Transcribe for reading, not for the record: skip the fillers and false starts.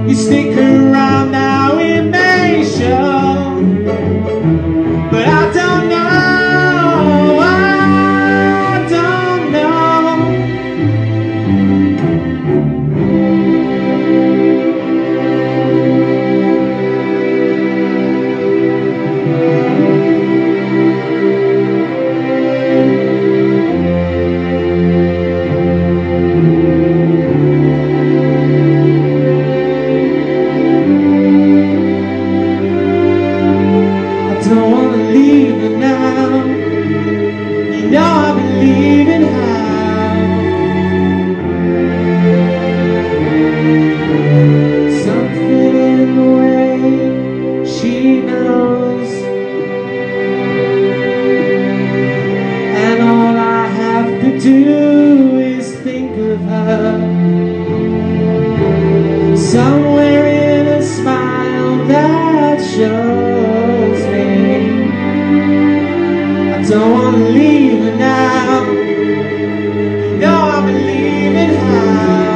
You stick around now, it may show, but I don't know, I don't know. Don't wanna leave you now. You know I've been leaving how. Something in the way she knows, and all I have to do is think of her. Somewhere in a smile that shows me I don't want to leave her now. You know I'm leaving how.